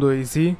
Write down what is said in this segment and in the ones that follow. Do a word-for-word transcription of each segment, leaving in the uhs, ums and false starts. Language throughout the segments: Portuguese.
dois e...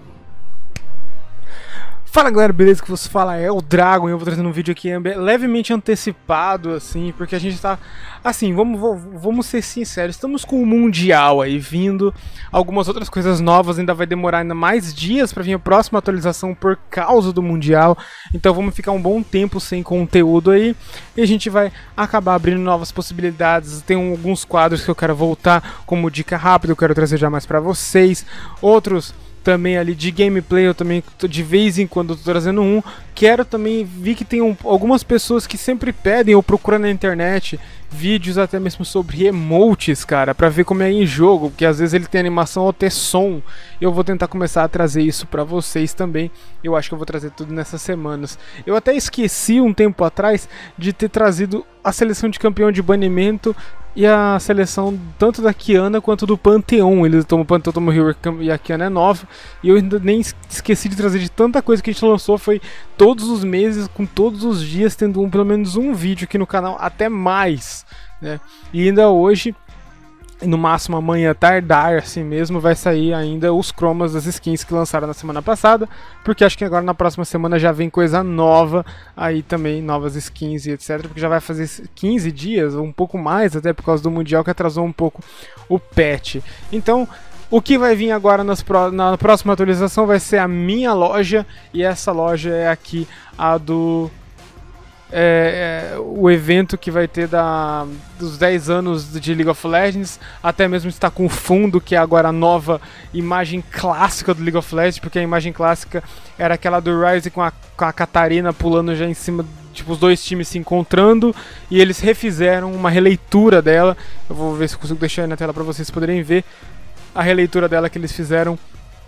Fala galera, beleza? Que você fala é o Dragon e eu vou trazendo um vídeo aqui levemente antecipado, assim, porque a gente tá... Assim, vamos, vamos ser sinceros, estamos com o Mundial aí vindo, algumas outras coisas novas, ainda vai demorar ainda mais dias pra vir a próxima atualização por causa do Mundial, então vamos ficar um bom tempo sem conteúdo aí, e a gente vai acabar abrindo novas possibilidades. Tem alguns quadros que eu quero voltar como dica rápida, eu quero trazer já mais pra vocês, outros... também ali de gameplay, eu também de vez em quando tô trazendo um. Quero também, vi que tem um, algumas pessoas que sempre pedem ou procuram na internet vídeos até mesmo sobre emotes, cara, pra ver como é em jogo, porque às vezes ele tem animação ou até som. Eu vou tentar começar a trazer isso pra vocês também. Eu acho que eu vou trazer tudo nessas semanas. Eu até esqueci um tempo atrás de ter trazido a seleção de campeão de banimento e a seleção tanto da Kiana quanto do Pantheon. Eles tomam o Pantheon, tomam o Hero e a Kiana é nova. E eu ainda nem esqueci de trazer de tanta coisa que a gente lançou. Foi todos os meses, com todos os dias, tendo um, pelo menos um vídeo aqui no canal, até mais, né? E ainda hoje, no máximo amanhã tardar assim mesmo, vai sair ainda os cromas das skins que lançaram na semana passada, porque acho que agora na próxima semana já vem coisa nova aí também, novas skins e etc, porque já vai fazer quinze dias, ou um pouco mais, até por causa do Mundial que atrasou um pouco o patch. Então o que vai vir agora nas pro... na próxima atualização vai ser a minha loja, e essa loja é aqui a do... É, é, o evento que vai ter da, dos dez anos de League of Legends, até mesmo está com o fundo, que é agora a nova imagem clássica do League of Legends, porque a imagem clássica era aquela do Ryze com a, com a Katarina pulando já em cima, tipo os dois times se encontrando, e eles refizeram uma releitura dela. Eu vou ver se eu consigo deixar aí na tela para vocês poderem ver a releitura dela que eles fizeram,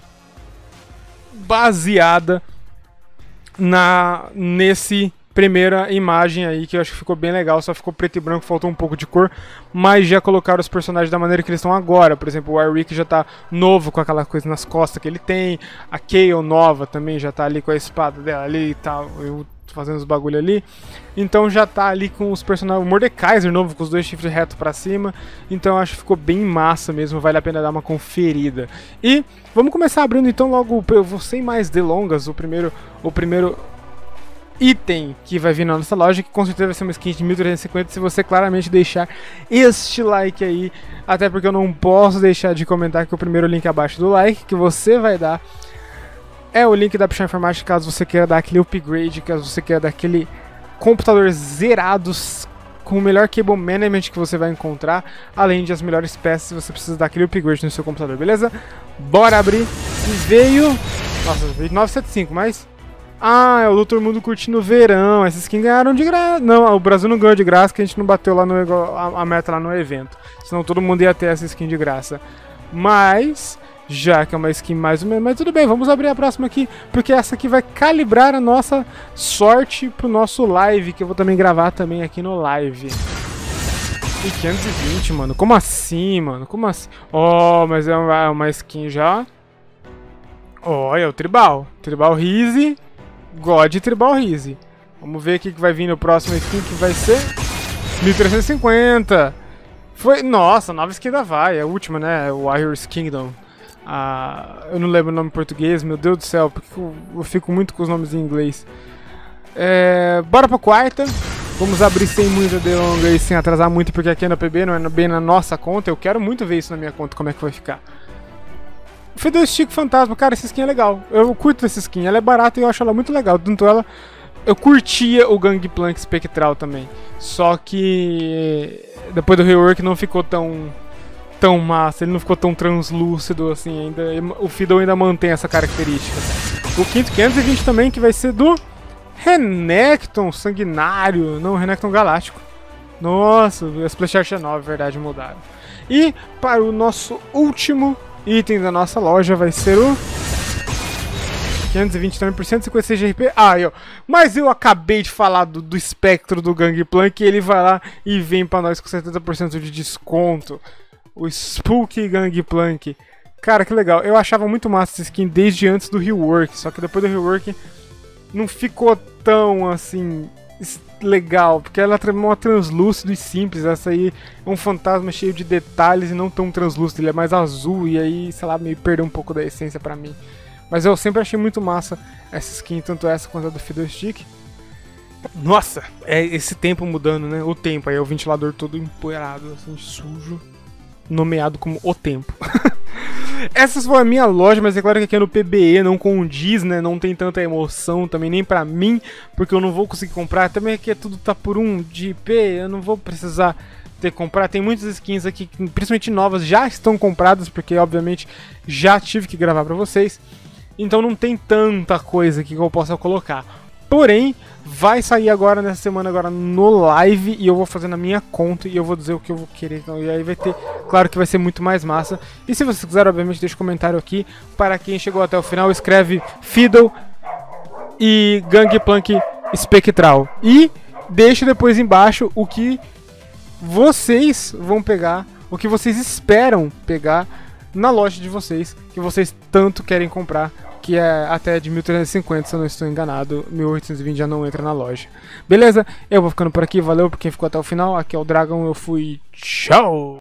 baseada na, nesse... primeira imagem aí, que eu acho que ficou bem legal, só ficou preto e branco, faltou um pouco de cor, mas já colocaram os personagens da maneira que eles estão agora. Por exemplo, o Warwick já tá novo com aquela coisa nas costas que ele tem, a Kayle nova também já tá ali com a espada dela ali e tal, eu tô fazendo os bagulho ali, então já tá ali com os personagens, o Mordekaiser novo com os dois chifres retos pra cima, então eu acho que ficou bem massa mesmo, vale a pena dar uma conferida. E vamos começar abrindo então logo, eu vou sem mais delongas, o primeiro, o primeiro item que vai vir na nossa loja, que com certeza vai ser uma skin de mil trezentos e cinquenta, se você claramente deixar este like aí, até porque eu não posso deixar de comentar que o primeiro link abaixo do like que você vai dar é o link da Pichar Informática, caso você queira dar aquele upgrade, caso você queira dar aquele computador zerado com o melhor cable management que você vai encontrar, além de as melhores peças, você precisa dar aquele upgrade no seu computador, beleza? Bora abrir. E veio... Nossa, veio novecentos e setenta e cinco, mas... Ah, é o doutor Mundo curtindo o verão. Essas skins ganharam de graça. Não, o Brasil não ganhou de graça, que a gente não bateu lá no a, a meta lá no evento. Senão todo mundo ia ter essa skin de graça. Mas, já que é uma skin mais ou menos... Mas tudo bem, vamos abrir a próxima aqui, porque essa aqui vai calibrar a nossa sorte pro nosso live, que eu vou também gravar também aqui no live. E quinhentos e vinte, mano. Como assim, mano? Como assim? Oh, mas é uma, uma skin já... Olha, é o Tribal. Tribal Rise... God Tribal Rise. Vamos ver aqui que vai vir no próximo skin, que vai ser mil trezentos e cinquenta. Foi, nossa, nova skin da Vai, a última, né? O Warriors Kingdom. Ah, eu não lembro o nome em português, meu Deus do céu, porque eu, eu fico muito com os nomes em inglês. É, bora pra quarta. Vamos abrir sem muita delonga e sem atrasar muito, porque aqui é na P B, não é bem na nossa conta. Eu quero muito ver isso na minha conta, como é que vai ficar. Fiddlestick Fantasma, cara, essa skin é legal. Eu curto essa skin, ela é barata e eu acho ela muito legal. Tanto ela, eu curtia o Gangplank Spectral também. Só que depois do rework não ficou tão tão massa, ele não ficou tão translúcido assim ainda. O Fiddle ainda mantém essa característica. O quinto quinhentos e vinte também, que vai ser do Renekton Sanguinário, não, Renekton Galáctico. Nossa, a Splash Art é nova, verdade, mudaram. E para o nosso último item da nossa loja vai ser o quinhentos e vinte também por cento e cinquenta e seis de R P. Ah, eu, mas eu acabei de falar do, do espectro do Gangplank e ele vai lá e vem pra nós com setenta por cento de desconto. O Spooky Gangplank. Cara, que legal. Eu achava muito massa essa skin desde antes do rework, só que depois do rework não ficou tão assim legal, porque ela é uma translúcido e simples. Essa aí é um fantasma cheio de detalhes e não tão translúcido, ele é mais azul e aí, sei lá, meio perdeu um pouco da essência pra mim. Mas eu sempre achei muito massa essa skin, tanto essa quanto a do Fiddlestick. Nossa, é esse tempo mudando, né? O tempo, aí é o ventilador todo empoeirado, assim, sujo, nomeado como o tempo. Essas foram a minha loja, mas é claro que aqui é no P B E, não condiz, né? Não tem tanta emoção também, nem pra mim, porque eu não vou conseguir comprar. Também aqui é tudo tá por um de I P, eu não vou precisar ter que comprar. Tem muitas skins aqui, principalmente novas, já estão compradas, porque obviamente já tive que gravar pra vocês. Então não tem tanta coisa aqui que eu possa colocar. Porém, vai sair agora, nessa semana, agora no live, e eu vou fazer na minha conta, e eu vou dizer o que eu vou querer, então, e aí vai ter, claro que vai ser muito mais massa. E se vocês quiserem, obviamente, deixa um comentário aqui, para quem chegou até o final, escreve Fiddle e Gangplank Espectral, e deixa depois embaixo o que vocês vão pegar, o que vocês esperam pegar na loja de vocês, que vocês tanto querem comprar, que é até de mil trezentos e cinquenta, se eu não estou enganado, mil oitocentos e vinte já não entra na loja. Beleza? Eu vou ficando por aqui, valeu por quem ficou até o final, aqui é o Dragão, eu fui, tchau!